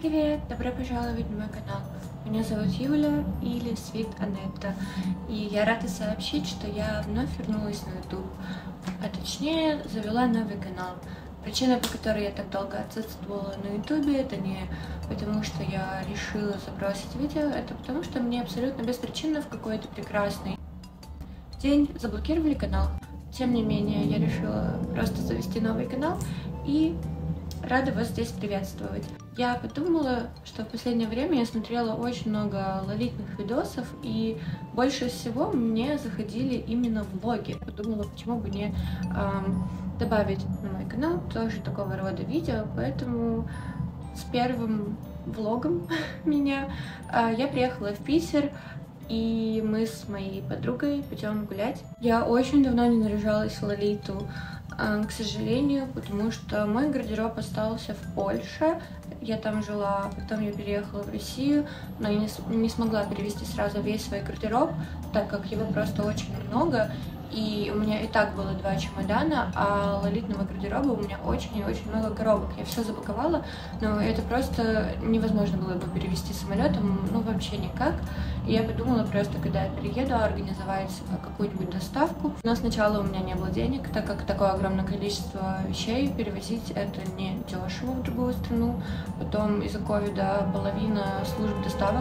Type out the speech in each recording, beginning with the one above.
Привет! Добро пожаловать на мой канал. Меня зовут Юля или Sweet Анетта, и я рада сообщить, что я вновь вернулась на YouTube, а точнее завела новый канал. Причина, по которой я так долго отсутствовала на YouTube, это не потому, что я решила забросить видео, это потому, что мне абсолютно беспричинно в какой-то прекрасный день заблокировали канал. Тем не менее, я решила просто завести новый канал и рада вас здесь приветствовать. Я подумала, что в последнее время я смотрела очень много лолитных видосов, и больше всего мне заходили именно влоги. Подумала, почему бы не добавить на мой канал тоже такого рода видео, поэтому с первым влогом меня я приехала в Питер, и мы с моей подругой пойдем гулять. Я очень давно не наряжалась в лолиту, к сожалению, потому что мой гардероб остался в Польше. Я там жила, потом я переехала в Россию, но я не смогла перевести сразу весь свой гардероб, так как его просто очень много. И у меня и так было 2 чемодана, а лолитного гардероба у меня очень и очень много коробок. Я все запаковала, но это просто невозможно было бы перевести самолетом, ну вообще никак. И я подумала просто, когда я перееду, организовать какую-нибудь доставку. Но сначала у меня не было денег, так как такое огромное количество вещей перевозить это не дешево в другую страну. Потом из-за ковида половина служб доставок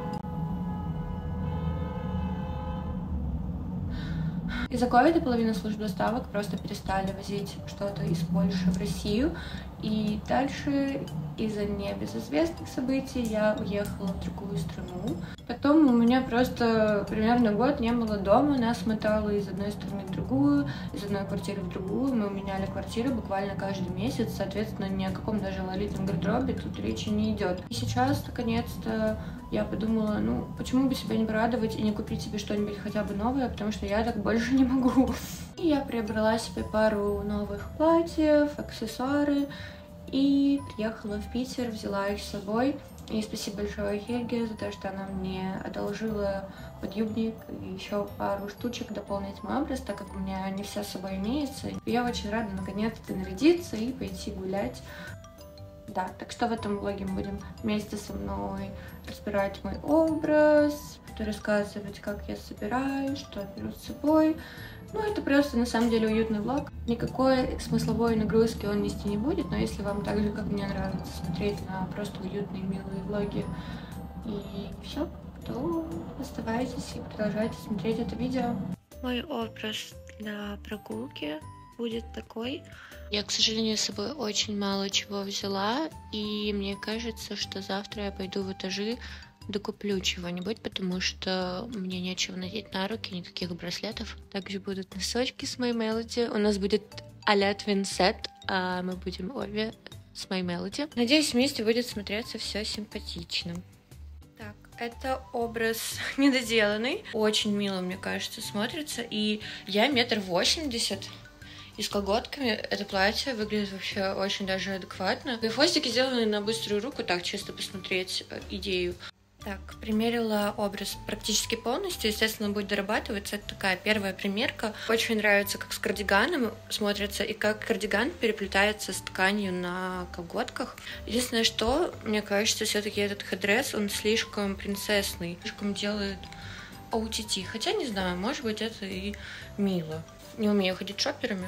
Из-за ковида половина служб доставок просто перестали возить что-то из Польши в Россию. И дальше из-за небезызвестных событий я уехала в другую страну. Потом у меня просто примерно год не было дома. Нас мотало из одной страны в другую, из одной квартиры в другую. Мы меняли квартиру буквально каждый месяц. Соответственно, ни о каком даже лолитном гардеробе тут речи не идет. И сейчас, наконец-то, я подумала, ну, почему бы себя не порадовать и не купить себе что-нибудь хотя бы новое, потому что я так больше не могу. И я приобрела себе пару новых платьев, аксессуары и приехала в Питер, взяла их с собой. И спасибо большое Хельге за то, что она мне одолжила подъюбник и еще пару штучек дополнить мой образ, так как у меня не вся с собой имеется. И я очень рада наконец-то нарядиться и пойти гулять. Да, так что в этом влоге мы будем вместе со мной разбирать мой образ, рассказывать, как я собираюсь, что я беру с собой. Ну, это просто на самом деле уютный влог. Никакой смысловой нагрузки он нести не будет, но если вам так же, как мне, нравится смотреть на просто уютные, милые влоги и все, то оставайтесь и продолжайте смотреть это видео. Мой образ для прогулки будет такой. Я, к сожалению, с собой очень мало чего взяла, и мне кажется, что завтра я пойду в этажи, докуплю чего-нибудь, потому что мне нечего надеть на руки, никаких браслетов. Также будут носочки с My Melody. У нас будет а-ля твинсет, а мы будем обе с My Melody. Надеюсь, вместе будет смотреться все симпатично. Так, это образ недоделанный. Очень мило, мне кажется, смотрится. И я 1,80 м. И с колготками это платье выглядит вообще очень даже адекватно. И хвостики сделаны на быструю руку, так чисто посмотреть идею. Так, примерила образ практически полностью, естественно, будет дорабатываться. Это такая первая примерка. Очень нравится, как с кардиганом смотрится и как кардиган переплетается с тканью на колготках. Единственное, что, мне кажется, все-таки этот хедресс, он слишком принцессный, слишком делает аутити. Хотя, не знаю, может быть, это и мило. Не умею ходить шоперами,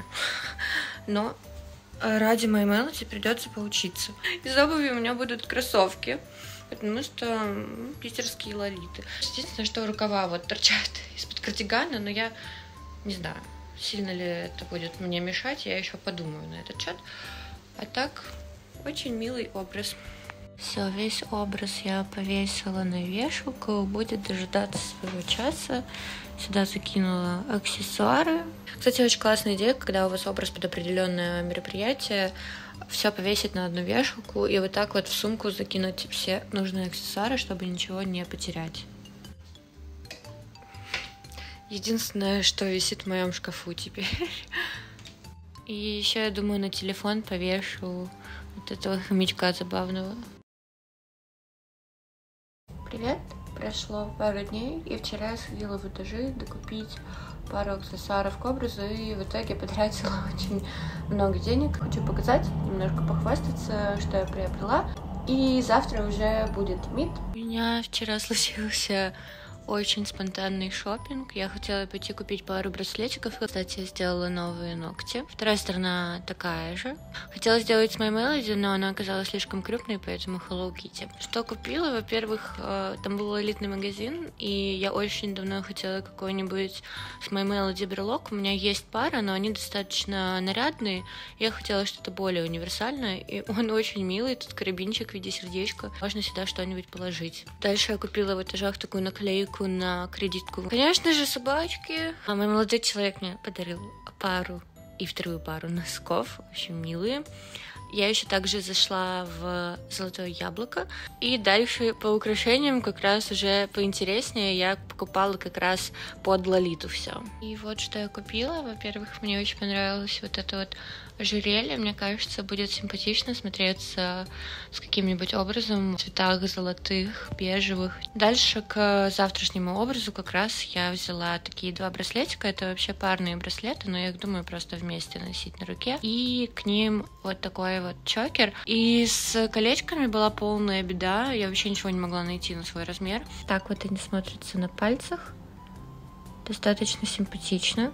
но ради My Melody придется поучиться. Из обуви у меня будут кроссовки, потому что питерские лолиты. Единственное, что рукава вот торчат из-под кардигана, но я не знаю, сильно ли это будет мне мешать, я еще подумаю на этот счет. А так, очень милый образ. Все, весь образ я повесила на вешалку, будет дожидаться своего часа. Сюда закинула аксессуары. Кстати, очень классная идея, когда у вас образ под определенное мероприятие, все повесить на одну вешалку и вот так вот в сумку закинуть все нужные аксессуары, чтобы ничего не потерять. Единственное, что висит в моем шкафу теперь. И еще, я думаю, на телефон повешу вот этого хомячка забавного. Привет! Прошло пару дней, и вчера я сходила в этажи докупить пару аксессуаров к образу, и в итоге потратила очень много денег. Хочу показать, немножко похвастаться, что я приобрела. И завтра уже будет мид. У меня вчера случился очень спонтанный шопинг. Я хотела пойти купить пару браслетиков. Кстати, я сделала новые ногти. Вторая сторона такая же. Хотела сделать с My Melody, но она оказалась слишком крупной, поэтому Hello Kitty. Что купила? Во-первых, там был элитный магазин, и я очень давно хотела какой-нибудь с My Melody брелок. У меня есть пара, но они достаточно нарядные. Я хотела что-то более универсальное, и он очень милый. Тут карабинчик в виде сердечка. Можно сюда что-нибудь положить. Дальше я купила в этажах такую наклейку на кредитку. Конечно же, собачки. А мой молодой человек мне подарил пару и вторую пару носков. Очень милые. Я еще также зашла в Золотое Яблоко. И дальше по украшениям как раз уже поинтереснее. Я покупала как раз под Лолиту все. И вот что я купила. Во-первых, мне очень понравилось вот это вот ожерелье. Мне кажется, будет симпатично смотреться с каким-нибудь образом в цветах золотых, бежевых. Дальше к завтрашнему образу как раз я взяла такие 2 браслетика. Это вообще парные браслеты, но я их думаю просто вместе носить на руке. И к ним вот такой вот чокер. И с колечками была полная беда. Я вообще ничего не могла найти на свой размер. Так вот они смотрятся на пальцах. Достаточно симпатично.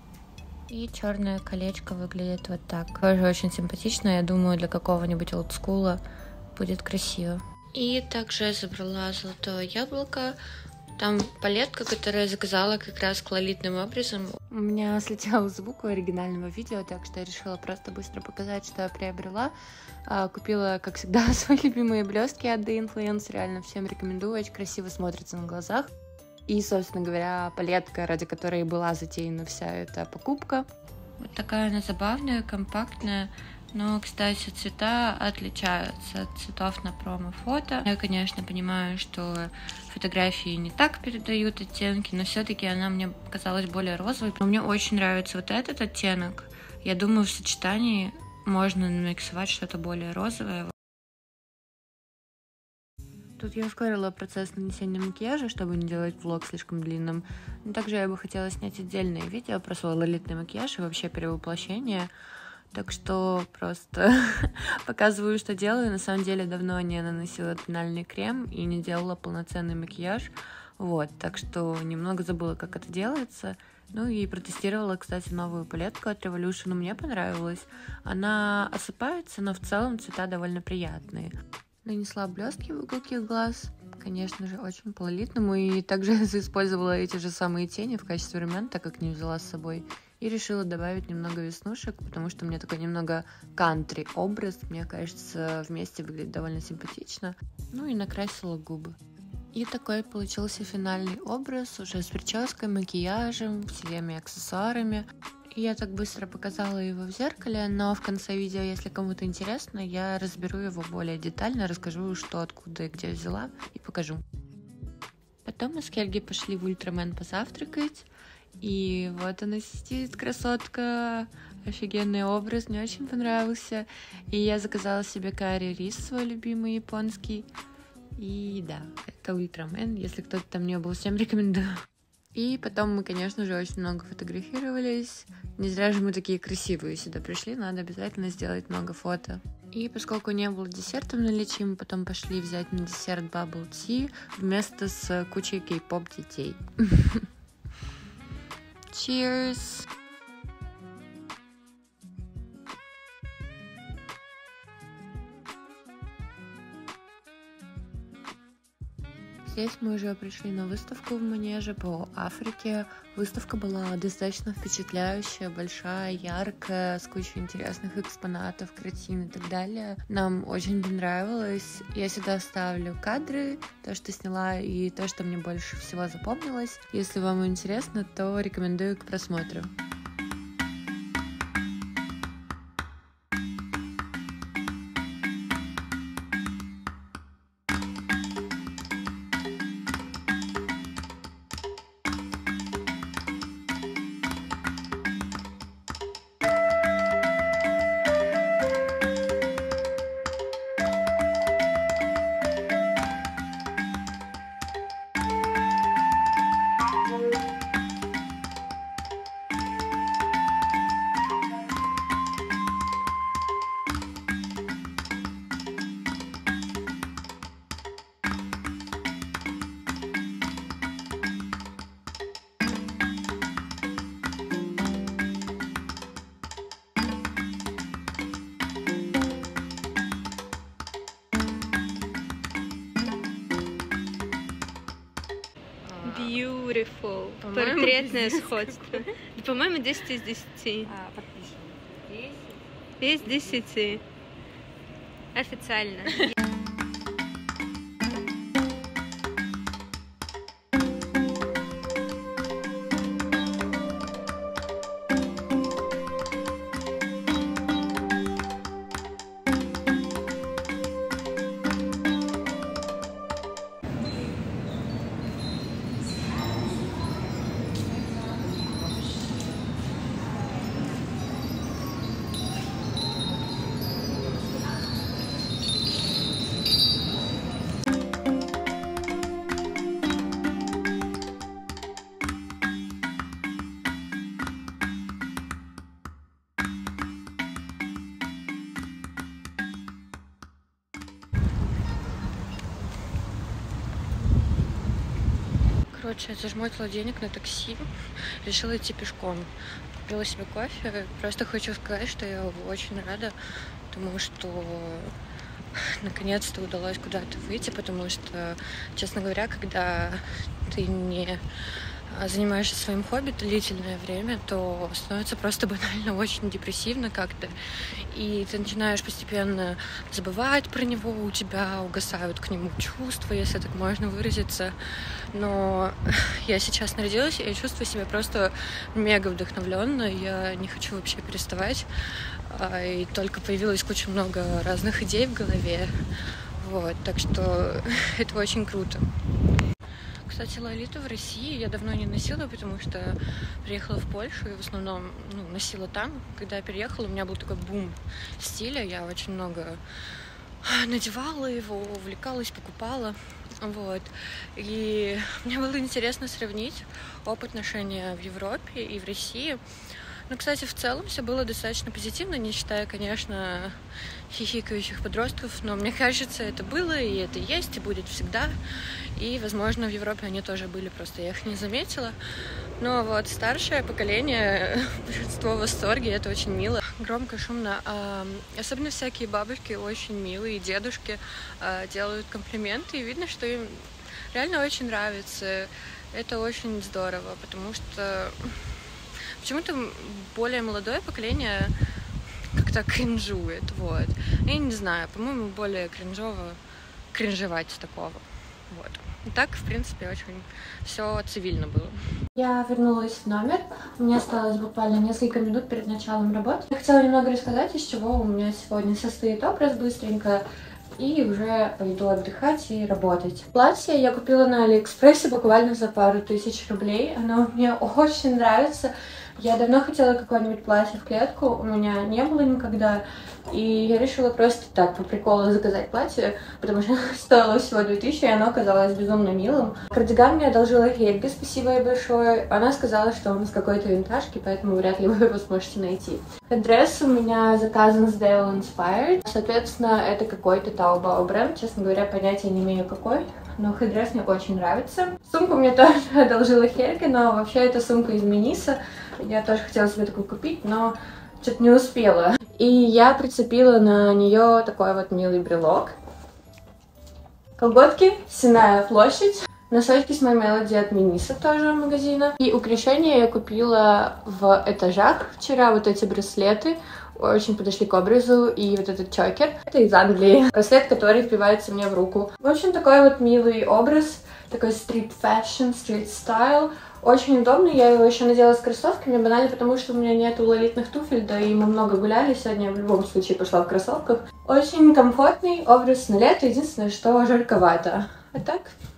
И черное колечко выглядит вот так. Тоже очень симпатично. Я думаю, для какого-нибудь олдскула будет красиво. И также я забрала Золотое Яблоко. Там палетка, которую я заказала как раз к лолитным образом. У меня слетел звук у оригинального видео, так что я решила просто быстро показать, что я приобрела. Купила, как всегда, свои любимые блестки от The Influence. Реально всем рекомендую. Очень красиво смотрится на глазах. И, собственно говоря, палетка, ради которой была затеяна вся эта покупка. Вот такая она забавная, компактная. Но, кстати, цвета отличаются от цветов на промо-фото. Я, конечно, понимаю, что фотографии не так передают оттенки, но все-таки она мне показалась более розовой. Но мне очень нравится вот этот оттенок. Я думаю, в сочетании можно намиксовать что-то более розовое. Тут я ускорила процесс нанесения макияжа, чтобы не делать влог слишком длинным. Но также я бы хотела снять отдельное видео про свой лолитный макияж и вообще перевоплощение. Так что просто показываю, что делаю. На самом деле давно не наносила тональный крем и не делала полноценный макияж. Вот, так что немного забыла, как это делается. Ну и протестировала, кстати, новую палетку от Revolution. Мне понравилась. Она осыпается, но в целом цвета довольно приятные. Нанесла блестки в уголки глаз, конечно же, очень по-лолитному. И также использовала эти же самые тени в качестве румян, так как не взяла с собой. И решила добавить немного веснушек, потому что мне такой немного кантри образ. Мне кажется, вместе выглядит довольно симпатично. Ну и накрасила губы. И такой получился финальный образ, уже с прической, макияжем, всеми аксессуарами. И я так быстро показала его в зеркале, но в конце видео, если кому-то интересно, я разберу его более детально, расскажу, что, откуда и где взяла, и покажу. Потом мы с Хельги пошли в Ультрамен позавтракать. И вот она сидит, красотка, офигенный образ, мне очень понравился. И я заказала себе карри-рис, свой любимый японский. И да, это Ультрамен, если кто-то там не был, всем рекомендую. И потом мы, конечно же, очень много фотографировались. Не зря же мы такие красивые сюда пришли, надо обязательно сделать много фото. И поскольку не было десерта в наличии, мы потом пошли взять на десерт Bubble Tea вместо с кучей кей-поп детей. Cheers! Здесь мы уже пришли на выставку в Манеже по Африке. Выставка была достаточно впечатляющая, большая, яркая, с кучей интересных экспонатов, картин и так далее. Нам очень понравилось. Я сюда оставлю кадры, то, что сняла, и то, что мне больше всего запомнилось. Если вам интересно, то рекомендую к просмотру. beautiful. Портретное сходство. По-моему, 10 из 10. Подпишем. 10 из 10. Официально. Короче, я зажмотила денег на такси, решила идти пешком. Купила себе кофе. Просто хочу сказать, что я очень рада, потому что наконец-то удалось куда-то выйти, потому что, честно говоря, когда ты не занимаешься своим хобби длительное время, то становится просто банально очень депрессивно как-то. И ты начинаешь постепенно забывать про него, у тебя угасают к нему чувства, если так можно выразиться. Но я сейчас нарядилась, и я чувствую себя просто мега вдохновленно. Я не хочу вообще переставать. И только появилась куча много разных идей в голове. Вот, так что это очень круто. Кстати, лолиту в России я давно не носила, потому что приехала в Польшу и в основном носила там. Когда я переехала, у меня был такой бум стиля. Я очень много надевала его, увлекалась, покупала. Вот. И мне было интересно сравнить опыт ношения в Европе и в России. Ну, кстати, в целом все было достаточно позитивно, не считая, конечно, хихикающих подростков, но мне кажется, это было, и это есть, и будет всегда. И, возможно, в Европе они тоже были, просто я их не заметила. Но вот старшее поколение, большинство в восторге, это очень мило. Громко, шумно. Особенно всякие бабушки очень милые, дедушки делают комплименты, и видно, что им реально очень нравится. Это очень здорово, потому что почему-то более молодое поколение как-то кринжует, вот. Я не знаю, по-моему, более кринжевать с такого, вот. И так, в принципе, очень все цивильно было. Я вернулась в номер, мне осталось буквально несколько минут перед началом работы. Я хотела немного рассказать, из чего у меня сегодня состоит образ быстренько, и уже пойду отдыхать и работать. Платье я купила на Алиэкспрессе буквально за пару тысяч рублей, оно мне очень нравится. Я давно хотела какое-нибудь платье в клетку, у меня не было никогда, и я решила просто так, по приколу, заказать платье, потому что оно стоило всего 2000, и оно оказалось безумно милым. Кардиган мне одолжила Хельга, спасибо ей большое. Она сказала, что он из какой-то винтажки, поэтому вряд ли вы его сможете найти. Хедресс у меня заказан с Dale Inspired, соответственно, это какой-то Taobao бренд, честно говоря, понятия не имею какой. Но хедресс мне очень нравится. Сумку мне тоже одолжила Хельга, но вообще это сумка из Миниса. Я тоже хотела себе такую купить, но что-то не успела. И я прицепила на нее такой вот милый брелок. Колготки, Сенная площадь. Носочки с My Melody от Миниса тоже магазина. И украшения я купила в Этажах вчера, вот эти браслеты. Очень подошли к образу, и вот этот чокер. Это из Англии. Браслет, который впивается мне в руку. В общем, такой вот милый образ. Такой стрит фэшн, стрит стайл. Очень удобный, я его еще надела с кроссовками, банально потому, что у меня нету лолитных туфель, да и мы много гуляли, сегодня я в любом случае пошла в кроссовках. Очень комфортный образ на лето, единственное, что жарковато. А так,